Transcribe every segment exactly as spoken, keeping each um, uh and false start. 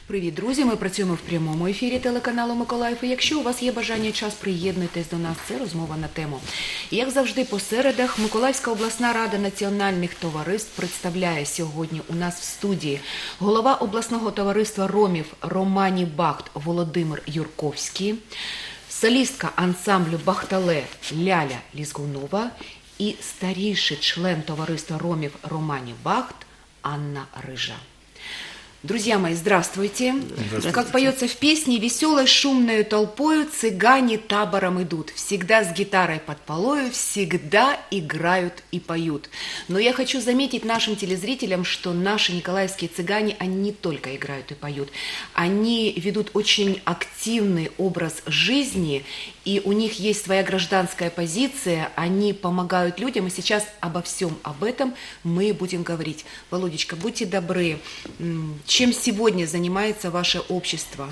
Привіт, друзі! Ми працюємо в прямому ефірі телеканалу Миколаїв. І якщо у вас є бажання і час, приєднуйтесь до нас. Це розмова на тему. І як завжди по середах, Миколаївська обласна рада національних товариств представляє сьогодні у нас в студії голова обласного товариства ромів Романі Бахт Володимир Юрковський, солістка ансамблю Бахтале Ляля Лізгунова і старіший член товариства ромів Романі Бахт Анна Рыжа. Друзья мои, здравствуйте. здравствуйте. Как поется в песне, веселой шумной толпою цыгане табором идут. Всегда с гитарой под полою, всегда играют и поют. Но я хочу заметить нашим телезрителям, что наши николаевские цыгане, они не только играют и поют. Они ведут очень активный образ жизни, и у них есть своя гражданская позиция. Они помогают людям, и сейчас обо всем об этом мы будем говорить. Володечка, будьте добры. Чем сегодня занимается ваше общество?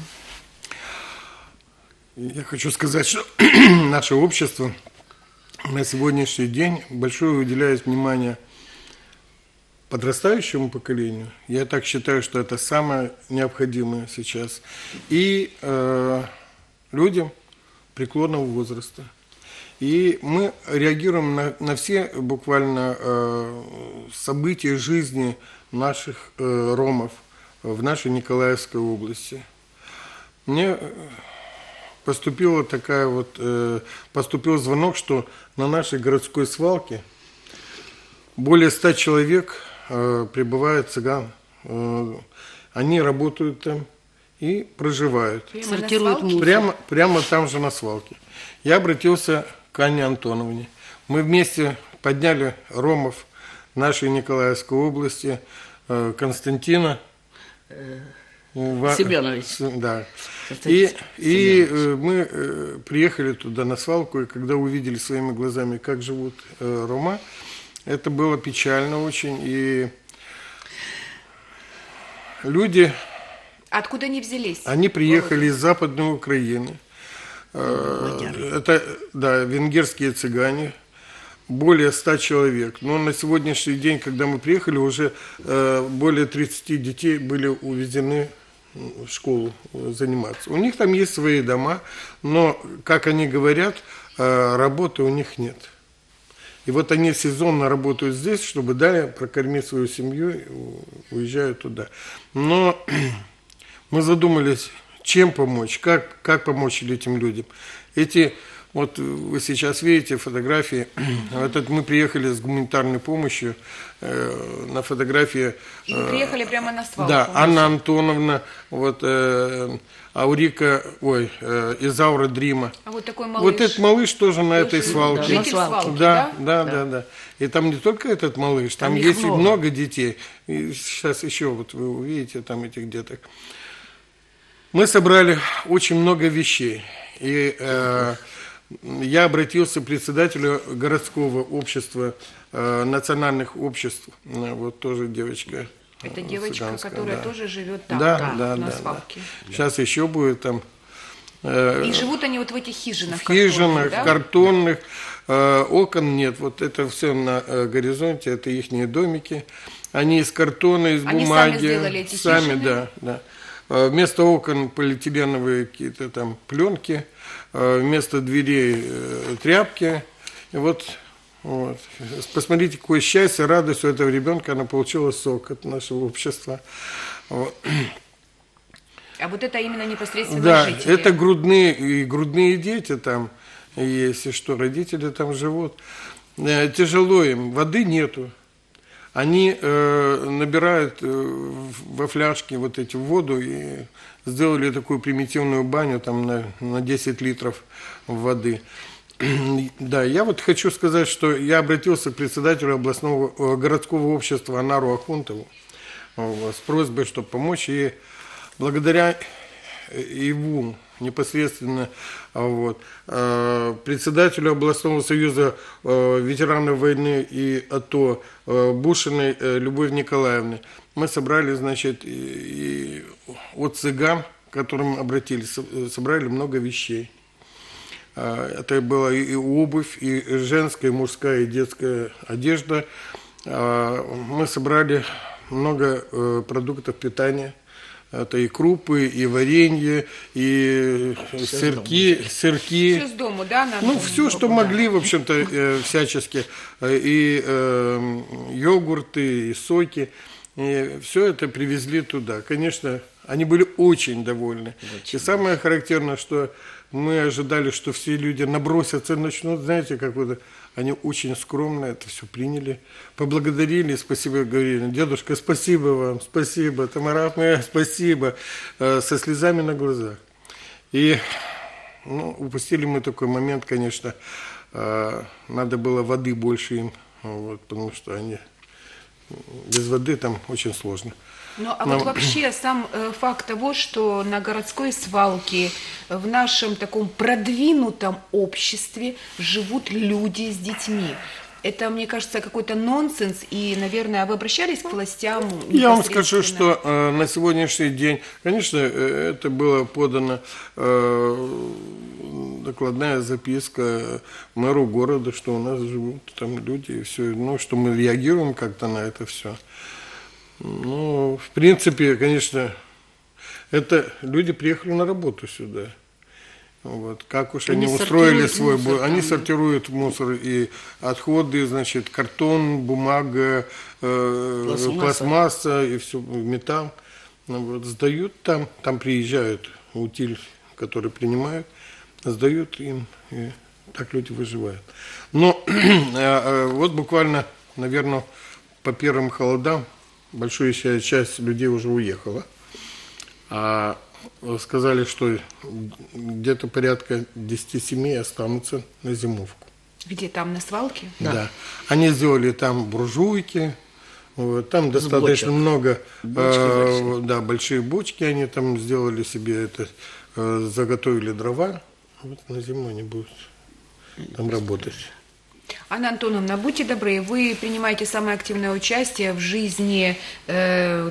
Я хочу сказать, что наше общество на сегодняшний день большое уделяет внимание подрастающему поколению. Я так считаю, что это самое необходимое сейчас. И э, людям преклонного возраста. И мы реагируем на, на все буквально э, события жизни наших э, ромов в нашей Николаевской области. Мне поступила такая вот, э, поступил звонок, что на нашей городской свалке более ста человек э, прибывает цыган. Э, они работают там и проживают. Сортируют мусор. Прямо, прямо там же на свалке. Я обратился к Анне Антоновне. Мы вместе подняли ромов нашей Николаевской области, э, Константина Семенович. Да. И, и мы приехали туда на свалку, и когда увидели своими глазами, как живут рома, это было печально очень. И люди... Откуда они взялись? Они приехали из Западной Украины. Это, да, венгерские цыгане. Более ста человек. Но на сегодняшний день, когда мы приехали, уже э, более тридцати детей были увезены в школу заниматься. У них там есть свои дома, но, как они говорят, э, работы у них нет. И вот они сезонно работают здесь, чтобы далее прокормить свою семью, и уезжают туда. Но мы задумались, чем помочь, как, как помочь этим людям. Эти... Вот вы сейчас видите фотографии. Этот мы приехали с гуманитарной помощью. Э, на фотографии... И вы приехали э, прямо на свалку. Да, Анна Антоновна, вот э, Аурика, ой, э, Изаура Дрима. А вот такой малыш. Вот этот малыш тоже на этой Житель свалке. Да, свалки, да, да? Да, да, да. И там не только этот малыш, там, там есть много. И много детей. И сейчас еще вот вы увидите там этих деток. Мы собрали очень много вещей. И... Э, Я обратился к председателю городского общества, э, национальных обществ, вот тоже девочка. Это девочка, которая да. тоже живет там, да, да, да, на да, свалке. Да. Сейчас еще будет там. Э, И живут они вот в этих хижинах. В хижинах, да? картонных, э, окон нет. Вот это все на э, горизонте, это их домики. Они из картона, из они бумаги. Они сами сделали эти сами, хижины? Да, да. Э, вместо окон полиэтиленовые какие-то там пленки. Вместо дверей э, тряпки. И вот, вот. Посмотрите, какое счастье, радость у этого ребенка. Она получила сок от нашего общества. Вот. А вот это именно непосредственно да, жители? Это грудные, и грудные дети там, если что, родители там живут. Э, тяжело им, воды нету. Они э, набирают э, во фляжки вот эти воду и сделали такую примитивную баню там на, на десять литров воды. Да, я вот хочу сказать, что я обратился к председателю областного э, городского общества Анару Ахунтову э, с просьбой, чтобы помочь. И благодаря ему непосредственно вот, э, председателю областного союза э, ветеранов войны и АТО э, Бушиной э, Любовь Николаевны мы собрали, значит, и, и от цыган, к которым обратились, собрали много вещей. Э, это была и, и обувь, и женская, и мужская, и детская одежда. Э, мы собрали много э, продуктов питания. Это и крупы, и варенье, и Всё сырки, сырки. Все с дому, да? на- Ну, все, что могли, в общем-то, э, всячески. Э, И э, йогурты, и соки. И все это привезли туда. Конечно, они были очень довольны. Очень. И самое характерное, что мы ожидали, что все люди набросятся, начнут, знаете, как вот они очень скромно это все приняли, поблагодарили, спасибо говорили. Дедушка, спасибо вам, спасибо, Тамара моя, спасибо, э, со слезами на глазах. И ну, упустили мы такой момент, конечно, э, надо было воды больше им, вот, потому что они без воды там очень сложно. Ну, а Но- вот вообще сам э, факт того, что на городской свалке в нашем таком продвинутом обществе живут люди с детьми. Это, мне кажется, какой-то нонсенс. И, наверное, вы обращались к властям? Я вам скажу, непосредственно? что э, на сегодняшний день, конечно, э, это было подано э, докладная записка мэру города, что у нас живут там люди, и все, ну, что мы реагируем как-то на это все. Ну, в принципе, конечно, это люди приехали на работу сюда. Вот. Как уж они, Они устроили сортируют свой... мусор бу- Они там, да. сортируют мусор и отходы, значит, картон, бумага, э, Пластмасса. пластмасса и все, металл. Ну, вот, сдают там, там приезжают утиль, которые принимают, сдают им, и так люди выживают. Но э, э, вот буквально, наверное, по первым холодам большая часть людей уже уехала. А сказали, что где-то порядка десяти семей останутся на зимовку. Где там, на свалке? Да. Они сделали там буржуйки, вот, там достаточно бочек. много, Бочки э, большие. да, большие бочки, они там сделали себе это, э, заготовили дрова, вот на зиму они будут там работать. Анна Антоновна, будьте добры, вы принимаете самое активное участие в жизни э,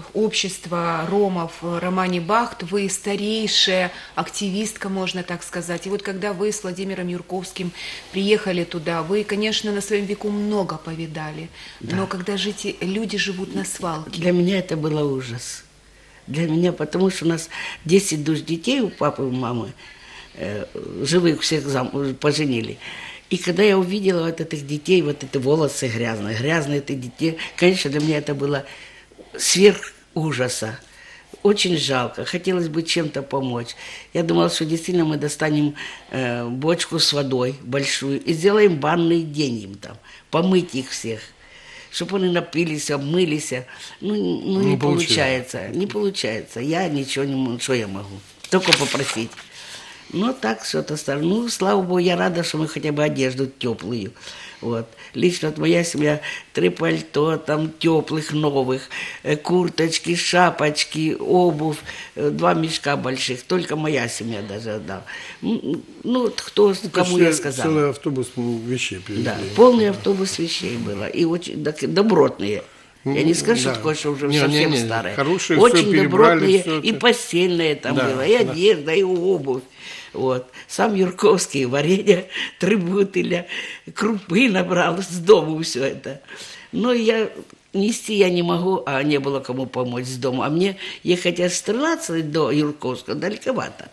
общества ромов Романи Бахт. Вы старейшая активистка, можно так сказать. И вот когда вы с Владимиром Юрковским приехали туда, вы, конечно, на своем веку много повидали. Но когда жити, люди живут на свалке, Для меня это было ужас. Для меня, потому что у нас десять душ детей у папы и у мамы, э, живых всех зам, поженили. И когда я увидела вот этих детей, вот эти волосы грязные, грязные эти дети, конечно, для меня это было сверх ужаса. Очень жалко, хотелось бы чем-то помочь. Я думала, что действительно мы достанем э, бочку с водой большую и сделаем банный день им там, помыть их всех, чтобы они напились, обмылись. Ну, ну не, Не получается. получается. не получается. Я ничего не могу, что я могу, только попросить. Ну, так что-то стало. Ну, слава Богу, я рада, что мы хотя бы одежду теплую. Вот. Лично вот моя семья, три пальто, там теплых, новых, э, курточки, шапочки, обувь, э, два мешка больших. Только моя семья даже отдала. М, Ну, вот кто, кому Почти я сказала. Целый автобус вещей привезли. Да, полный автобус вещей было. И очень так, добротные. Я не скажу, Да. такое, что уже Не, совсем не, не, старые. хорошие, всё Очень перебрали, добротные. всё И это. постельное там Да, было, и да. одежда, и обувь. Вот. Сам Юрковский варенье, три бутыля, крупы набрал с дому все это. Но я нести я не могу, а не было кому помочь с дома. А мне ехать аж с тринадцати до Юрковского далековато.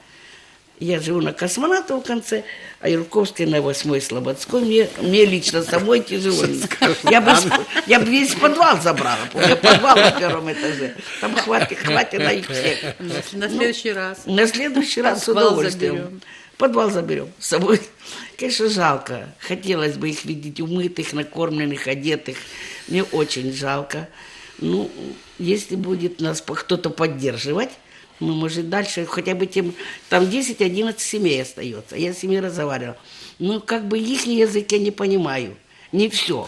Я живу на Космонавтовом конце, а Юрковской на восьмой Слободской. Мне, мне лично самой тяжело. Я бы, с- я бы весь подвал забрала. У меня подвал на первом этаже. Там хватит, хватит на их всех. На следующий раз. На следующий раз с Подвал удовольствием. заберем. Подвал заберем с собой. Конечно, жалко. Хотелось бы их видеть умытых, накормленных, одетых. Мне очень жалко. Ну, если будет нас по- кто-то поддерживать, мы, может, дальше хотя бы тем... Там десять-одиннадцать семей остается. Я с ними разговаривала. Ну, как бы их язык я не понимаю. Не все.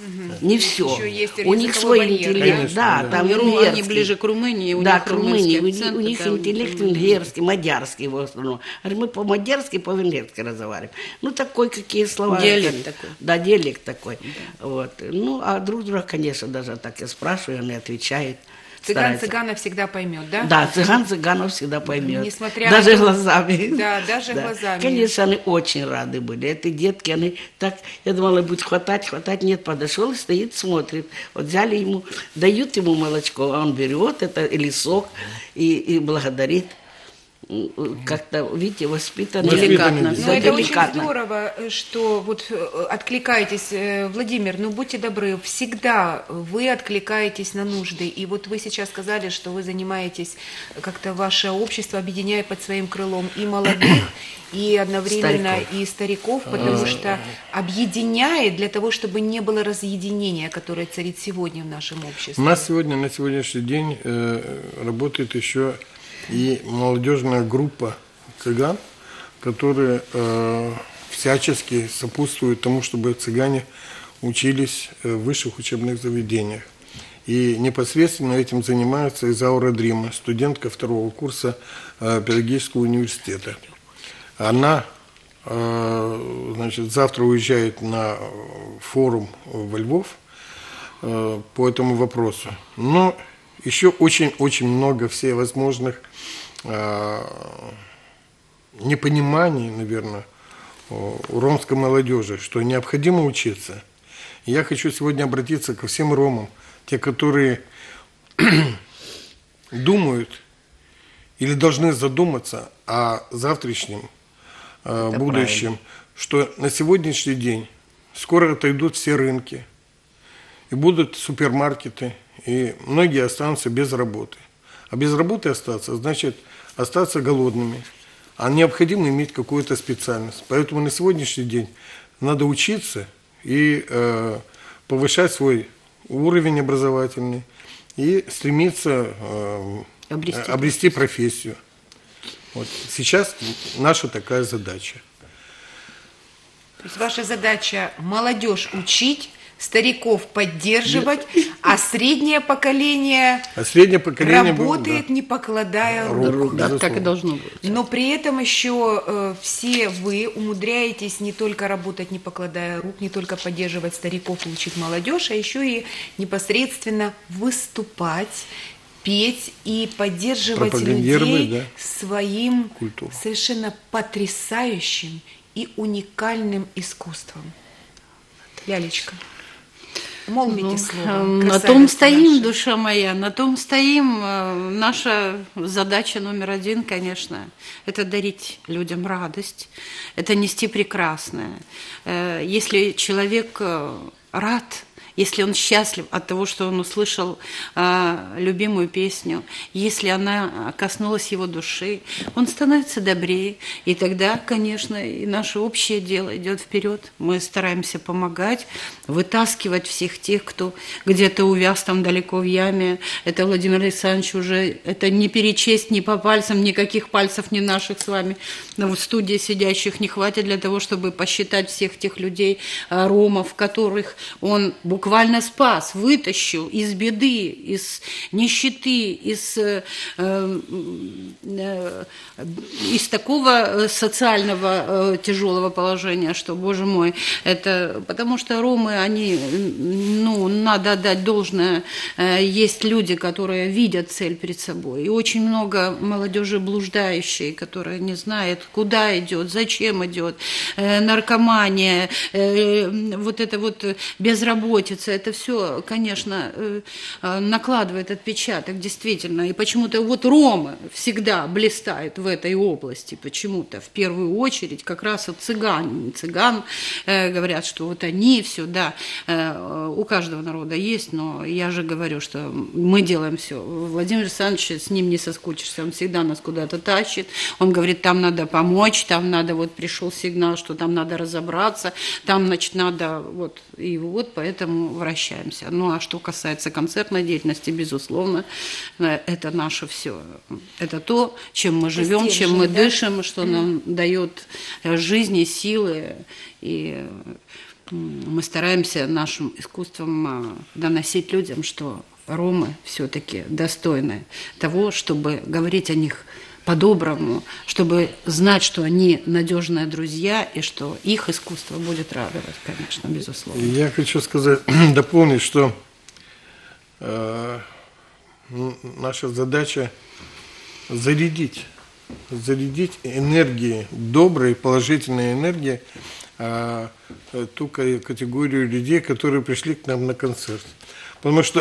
Не все. Еще есть У них языковой свой барьер, интеллект. конечно, да, да. там И ру- венгерский. они ближе к Румынии, у да, них к Румынии. У, румынский них- у них акцент, да, интеллект румынский. венгерский, мадярский в основном. А мы по-мадярски, по-венгерски разговариваем. Ну, такой, какие слова. Диалект как- такой. Да, диалект такой. Вот. Ну, а друг друга, конечно, даже так я спрашиваю, они отвечают. Цыган старается. цыгана всегда поймет, да? Да, цыган цыганов всегда поймет. Несмотря даже на то- глазами. Да, даже глазами. Конечно, они очень рады были. Эти детки, они так, я думала, будет хватать, хватать. Нет, подошел и стоит, смотрит. Вот взяли ему, дают ему молочко, а он берет это или сок и, и благодарит. Как-то, видите, воспитанно. Деликатно. Ну, Да, это очень деликатно. здорово, что вот э, откликаетесь, э, Владимир, ну будьте добры, всегда вы откликаетесь на нужды. И вот вы сейчас сказали, что вы занимаетесь, как-то ваше общество объединяет под своим крылом и молодых, и одновременно Стариков. и стариков, потому что объединяет для того, чтобы не было разъединения, которое царит сегодня в нашем У обществе. нас сегодня, на сегодняшний день э, работает еще и молодежная группа цыган, которые э, всячески сопутствуют тому, чтобы цыгане учились э, в высших учебных заведениях. И непосредственно этим занимается Изаура Дрима, студентка второго курса э, педагогического университета. Она э, значит, завтра уезжает на форум во Львов э, по этому вопросу. Но еще очень-очень много всевозможных э, непониманий, наверное, у ромской молодежи, что необходимо учиться. И я хочу сегодня обратиться ко всем ромам, те, которые думают или должны задуматься о завтрашнем э, будущем, правильно. Что на сегодняшний день скоро отойдут все рынки, и будут супермаркеты, и многие останутся без работы. А без работы остаться, значит, остаться голодными. А необходимо иметь какую-то специальность. Поэтому на сегодняшний день надо учиться и э, повышать свой уровень образовательный и стремиться э, обрести. обрести профессию. Вот. Сейчас наша такая задача. То есть ваша задача молодежь учить, стариков поддерживать, а среднее поколение, а среднее поколение работает, да. не покладая рук. рук Да, так и должно быть. Но при этом еще э, все вы умудряетесь не только работать, не покладая рук, не только поддерживать стариков и учить молодежь, а еще и непосредственно выступать, петь и поддерживать людей да? своим Культуру. совершенно потрясающим и уникальным искусством. Лялечка, молвите Ну, слово. на том стоим, наша. душа моя, на том стоим. Наша задача номер один, конечно, это дарить людям радость, это нести прекрасное. Если человек рад, если он счастлив от того, что он услышал а, любимую песню, если она коснулась его души, он становится добрее. И тогда, конечно, и наше общее дело идет вперед. Мы стараемся помогать, вытаскивать всех тех, кто где-то увяз там далеко в яме. Это Владимир Александрович уже, это не перечесть ни по пальцам, никаких пальцев не наших с вами. Но в студии сидящих не хватит для того, чтобы посчитать всех тех людей, ромов, которых он буквально буквально спас, вытащил из беды, из нищеты, из, э, э, из такого социального э, тяжелого положения, что, боже мой, это потому что ромы, они, ну, надо отдать должное, э, есть люди, которые видят цель перед собой, и очень много молодежи блуждающей, которая не знает, куда идет, зачем идет, э, наркомания, э, вот это вот безработица, это все, конечно, накладывает отпечаток, действительно. И почему-то вот ромы всегда блистают в этой области, почему-то в первую очередь, как раз вот цыгане. Цыган э, говорят, что вот они все, да, э, у каждого народа есть, но я же говорю, что мы делаем все. Владимир Александрович, с ним не соскучишься, он всегда нас куда-то тащит, он говорит, там надо помочь, там надо, вот пришел сигнал, что там надо разобраться, там, значит, надо, вот, и вот поэтому вращаемся. Ну, а что касается концертной деятельности, безусловно, это наше все. Это то, чем мы живем, Стержень, чем мы да? дышим, что нам дает жизни, силы. И мы стараемся нашим искусством доносить людям, что ромы все-таки достойны того, чтобы говорить о них по-доброму, чтобы знать, что они надежные друзья и что их искусство будет радовать, конечно, безусловно. Я хочу сказать, дополнить, что э, м, наша задача зарядить, зарядить энергией, доброй, положительной энергией а, ту ка- категорию людей, которые пришли к нам на концерт. Потому что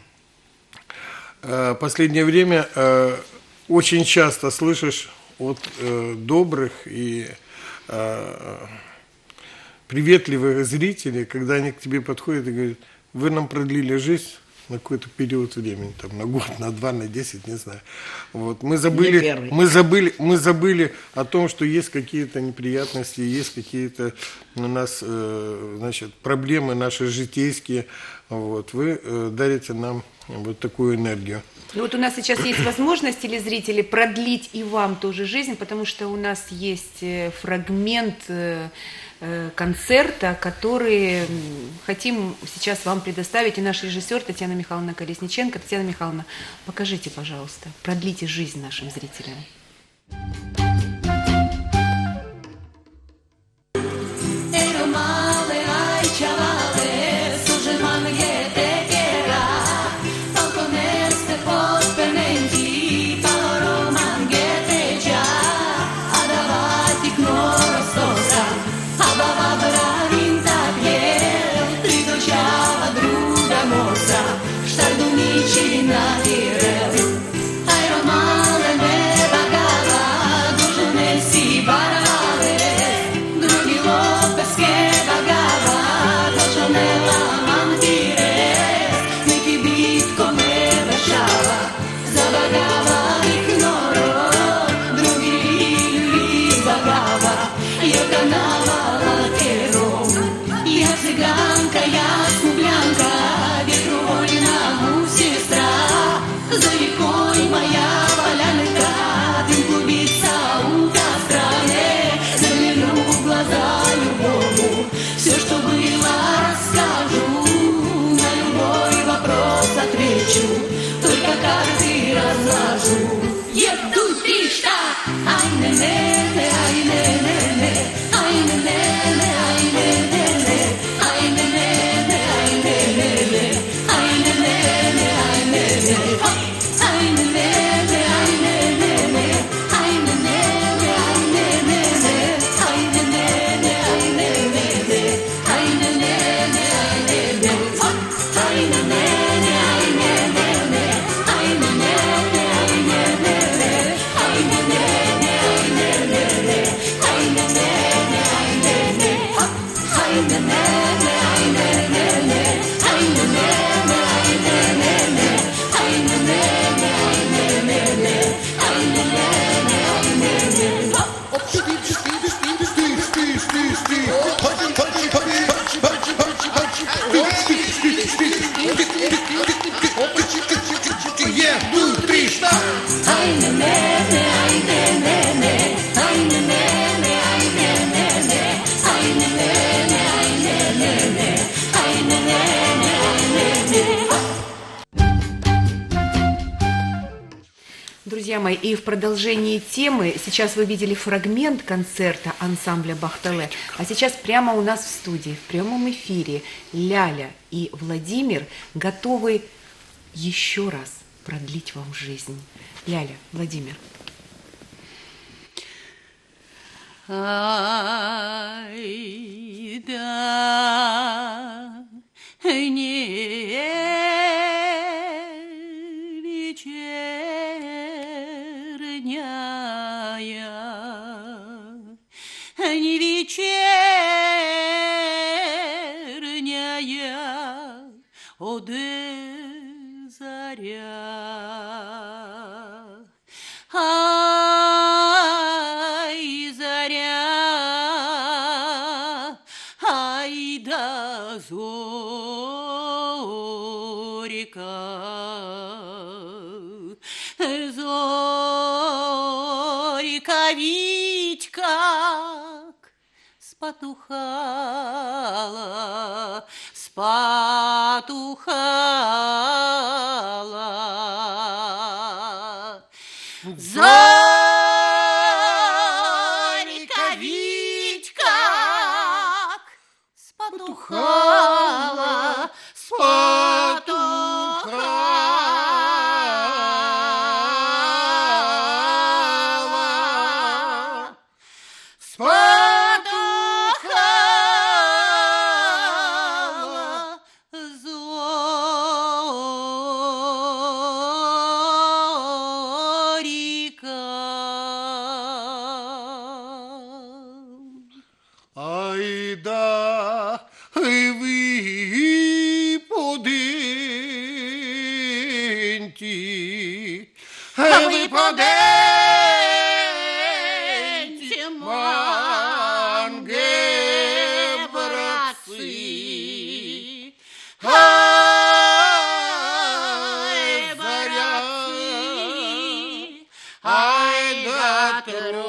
а, последнее время а, очень часто слышишь от э, добрых и а, приветливых зрителей, когда они к тебе подходят и говорят: вы нам продлили жизнь на какой-то период времени, там, на год, на два, на десять, не знаю. Вот. Мы, забыли, мы, забыли, мы забыли о том, что есть какие-то неприятности, есть какие-то у нас э, значит, проблемы наши житейские. Вот. Вы э, дарите нам вот такую энергию. Ну вот у нас сейчас есть возможность, телезрители, продлить и вам тоже жизнь, потому что у нас есть э, фрагмент э, э, концерта, который м, хотим сейчас вам предоставить. И наш режиссер Татьяна Михайловна Колесниченко. Татьяна Михайловна, покажите, пожалуйста, продлите жизнь нашим зрителям. Друзья мои, и в продолжении темы, сейчас вы видели фрагмент концерта ансамбля «Бахтале», а сейчас прямо у нас в студии, в прямом эфире Ляля и Владимир готовы еще раз продлить вам жизнь. Ляля, Владимир. Ай, да, не вечерняя, не вечерняя, оде заря. Ай, заря, ай да зорька, зорька ведь как спотухала, спотухала. Зорька ведь как спотухала, спотухала. Ай да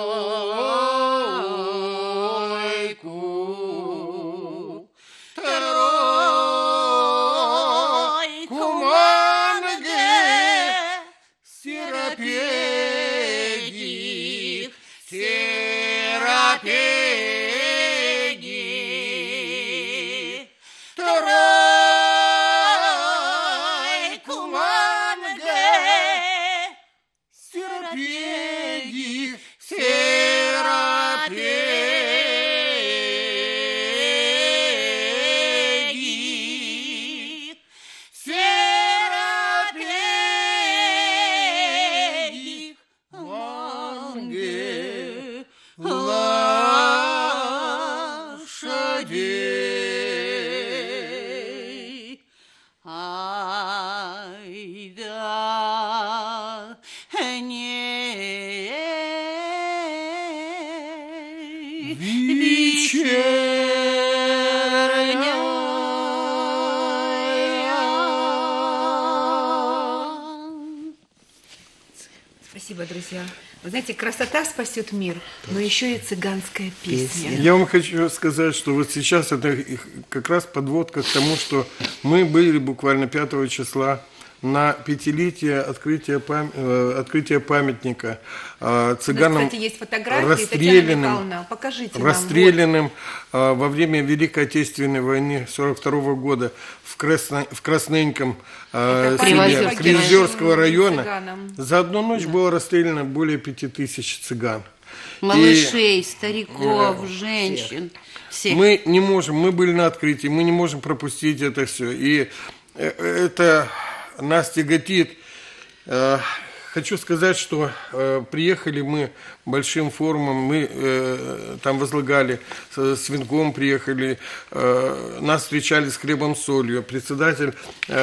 тройку, тройку манге, серапедик, серапедик, тройку манге, серапедик, серапедик, серапедик, манге лошадей. Ай да не вечерняя. Спасибо, друзья. Вы знаете, красота спасет мир, но еще и цыганская песня. Песня. Я вам хочу сказать, что вот сейчас это их- как раз подводка к тому, что мы были буквально пятого числа на пятилетие открытия, пам- э, открытия памятника э, цыганам, Кстати, есть фотографии, Татьяна расстрелянным, Михайловна, покажите нам. расстрелянным э, во время Великой Отечественной войны сорок второго года в, Красно, в Красненьком э, Это селе памятник Кривозерского района. цыганам. За одну ночь было расстреляно более пяти тысяч цыган. Малышей, стариков, женщин. Всех. Мы не можем, мы были на открытии, мы не можем пропустить это все. И э, это нас тяготит. Э, Хочу сказать, что э, приехали мы большим форумом, мы э, там возлагали, с, с венком приехали, э, нас встречали с хлебом солью. Председатель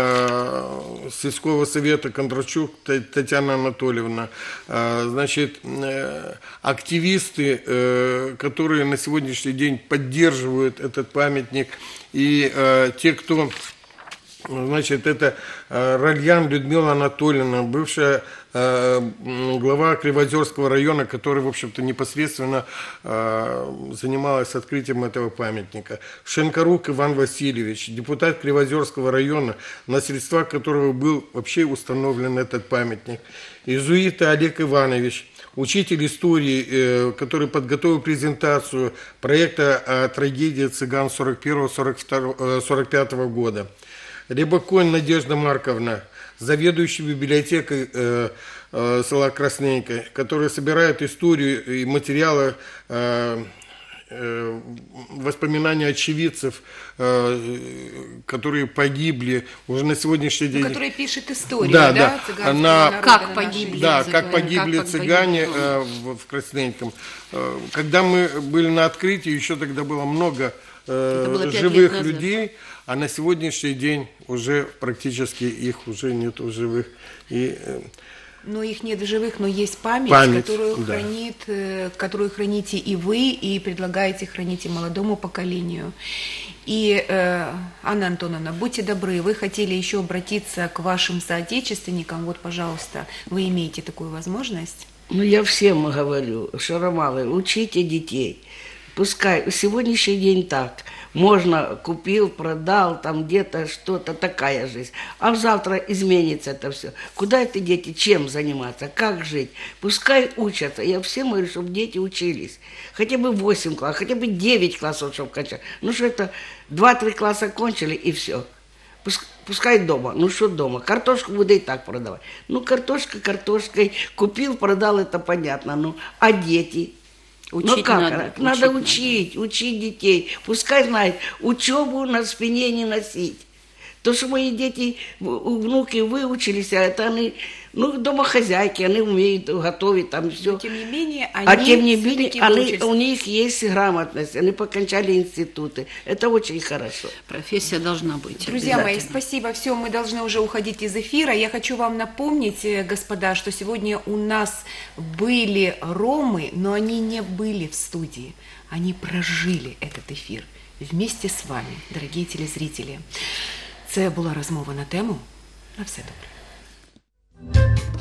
э, сельского совета Кондрачук Та- Татьяна Анатольевна, э, значит, э, активисты, э, которые на сегодняшний день поддерживают этот памятник, и э, те, кто... Значит, это э, Ральян Людмила Анатольевна, бывшая э, м, глава Кривозерского района, которая, в общем-то, непосредственно э, занималась открытием этого памятника. Шенкарук Иван Васильевич, депутат Кривозерского района, на средства которого был вообще установлен этот памятник. Изуита Олег Иванович, учитель истории, э, который подготовил презентацию проекта о трагедии цыган сорок первого — сорок пятого года. Рябоконь Надежда Марковна, заведующий библиотекой э, э, села Красненько, которая собирает историю и материалы, э, э, воспоминания очевидцев, э, которые погибли уже на сегодняшний день. Который пишет историю, Да, да, да. цыганского Она- народа Как на нашей погибли. земле. Да, цыгане, как погибли как цыгане погибли. э, в, в Красненьком. Э, Когда мы были на открытии, еще тогда было много э, Это было пять лет живых назад. людей, а на сегодняшний день уже практически их уже нет в живых. И, э, Но их нет в живых, но есть память, Память, которую, да. хранит, э, которую храните и вы, и предлагаете хранить и молодому поколению. И, э, Анна Антоновна, будьте добры, вы хотели еще обратиться к вашим соотечественникам. Вот, пожалуйста, вы имеете такую возможность. Ну, я всем говорю, шаромалы, учите детей. Пускай сегодняшний день так. Можно, купил, продал, там где-то что-то, такая жизнь. А завтра изменится это все. Куда это дети, чем заниматься, как жить? Пускай учатся. Я всем говорю, чтобы дети учились. Хотя бы восемь классов, хотя бы девять классов, чтобы кончать. Ну, что это, два-три класса кончили, и все. Пускай дома. Ну, что дома? Картошку буду и так продавать. Ну, картошка картошкой. Купил, продал, это понятно. Ну, а дети? Учить ну как? надо, Надо, учить учить, учить детей. Пускай знают, учебу на спине не носить. То, что мои дети, у- внуки выучились, а это они, ну, домохозяйки, они умеют готовить, там все. Но, тем не менее, они А тем не менее, все-таки они, выучились. у них есть грамотность, они покончали институты. Это очень хорошо. Профессия должна быть. Друзья мои, обязательно. спасибо. Все, мы должны уже уходить из эфира. Я хочу вам напомнить, э, господа, что сегодня у нас были ромы, но они не были в студии. Они прожили этот ефір вместе з вами, дорогі телезрителі. Це була розмова на тему. На все добре.